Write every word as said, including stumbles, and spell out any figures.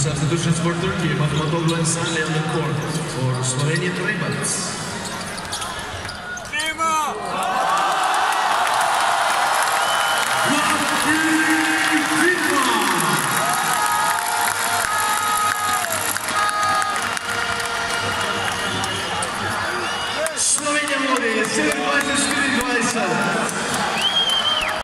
Substitutions for Turkey, Mahmatoglu and Saleh on the court for Slovenian Ravens. Slovenija vodi sedemindvajset štiriindvajset.